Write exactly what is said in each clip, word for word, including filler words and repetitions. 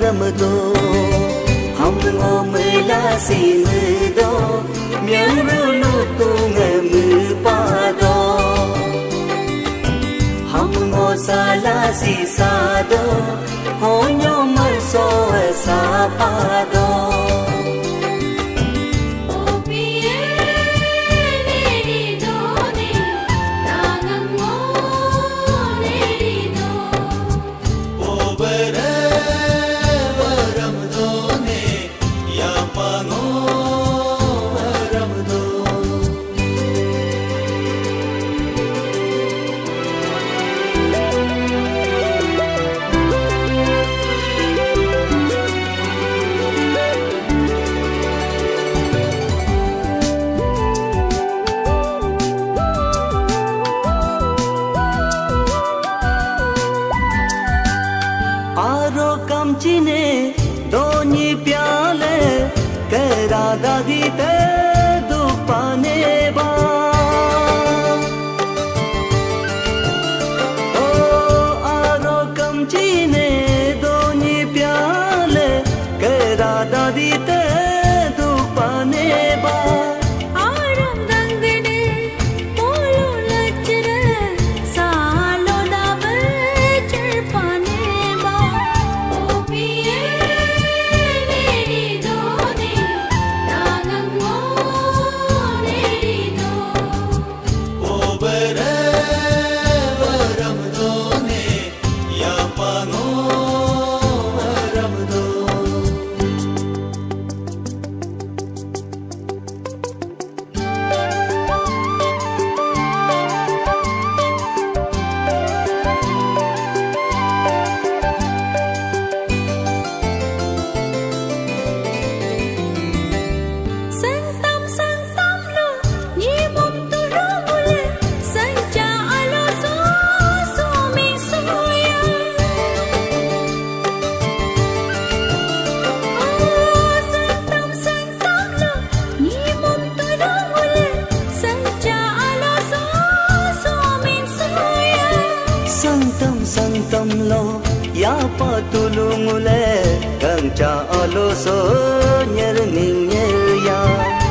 vărâm đô hồng ngô mê la si mê đô miếng rưu lu tu nghe mê pa đô hồng ngô sa la si sa đô hô nhô mơ so sa pa đô आरो कमचिने दोनी प्याले केरा दादी ते दुपाने बा ओ आरो कमचिने दोनी प्याले केरा दादी ते दुपाने बा Santam santam lo ya patulung le kang cha alo so nyer ning nyer ya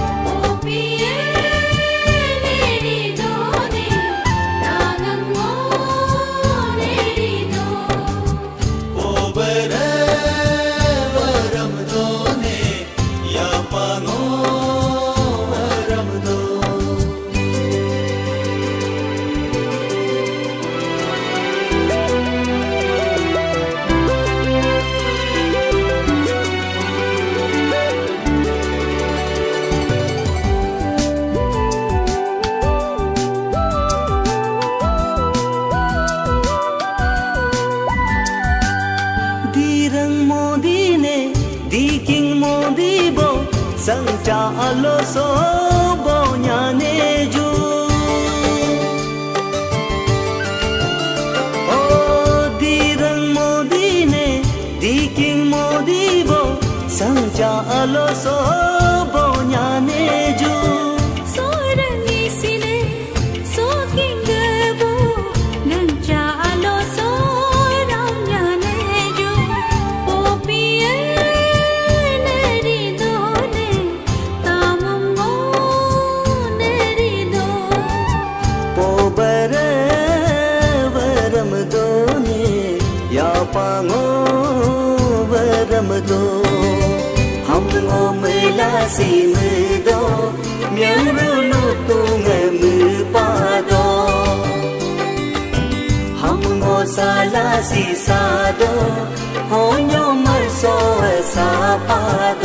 Diking modi bo sang cha alo so bo nya ne ju o dirang modi ne diking modi bo sang cha alo so bo nya ne ju sorani sine so king bo nang cha alo so ram nya ne ju popi pango varam do hum ngo me la si me do miang ru lu tu nge me pa do hum ngo sa la si sa do ho nyo mar so sa pa